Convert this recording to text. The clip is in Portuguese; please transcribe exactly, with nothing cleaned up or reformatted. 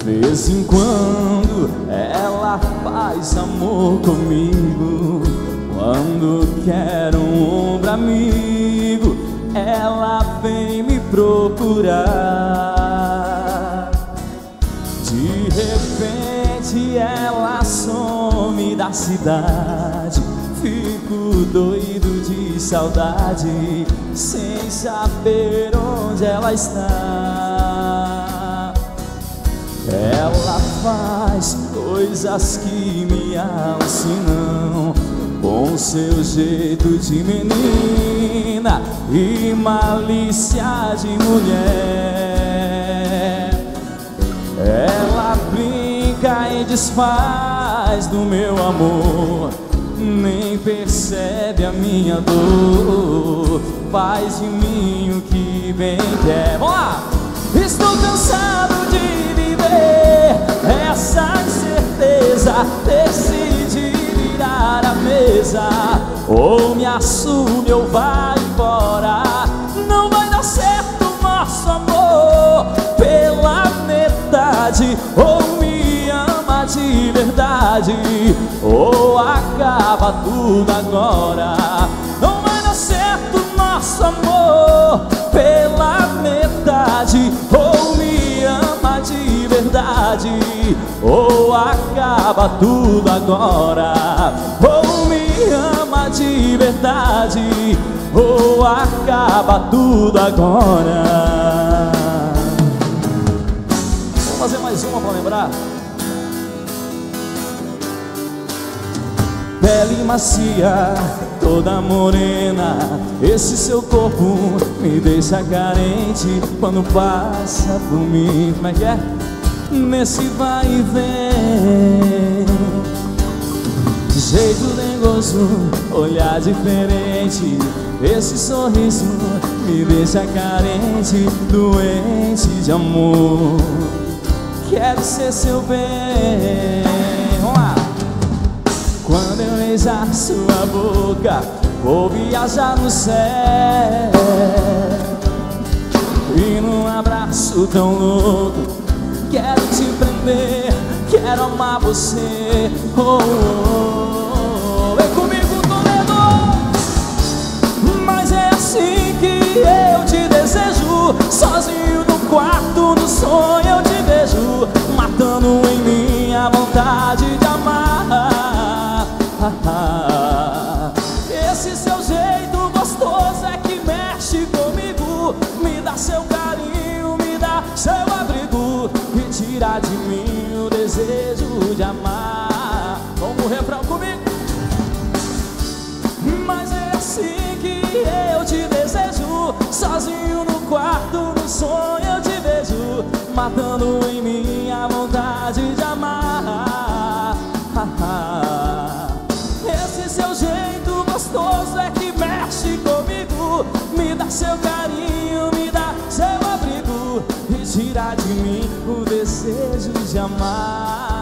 vez em quando ela faz amor comigo. Quando quero um ombro amigo, ela vem me procurar. De repente ela some da cidade. Fico doido de saudade, sem saber onde ela está. Ela faz coisas que me alucinam, com seu jeito de menina e malícia de mulher. Ela brinca e desfaz do meu amor, nem percebe a minha dor, faz de mim o que bem quer. Vamos lá! Estou cansado de viver essa incerteza, decide virar a mesa, ou me assume ou vai embora. Não vai dar certo nosso amor pela metade, ou me ama de verdade, ou acaba tudo agora. Não vai dar certo nosso amor pela metade, ou me ama de verdade, ou acaba tudo agora. Ou me ama de verdade, ou acaba tudo agora. Vamos fazer mais uma pra lembrar. Pele macia, toda morena, esse seu corpo me deixa carente quando passa por mim. Como é que é? Nesse vai e vem, jeito dengoso, olhar diferente, esse sorriso me deixa carente, doente de amor. Quero ser seu bem. Vamos lá! Quando eu beijar sua boca, vou viajar no céu, e num abraço tão louco quero te prender, quero amar você. Oh, oh, oh. Vem comigo, Toledo! Mas é assim que eu te desejo, sozinho no quarto, no sonho eu te vejo, matando em mim a vontade de amar. Esse seu jeito gostoso é que mexe comigo, me dá seu carinho, me dá seu abrigo, e tira de mim o desejo de amar. Vamos no refrão comigo. Mas é assim que eu te desejo, sozinho no quarto, no sonho eu te vejo, matando em mim a vontade de amar. Esse seu jeito gostoso é que mexe comigo, me dá seu carinho, me dá seu abrigo, e tira de mim o desejo de amar.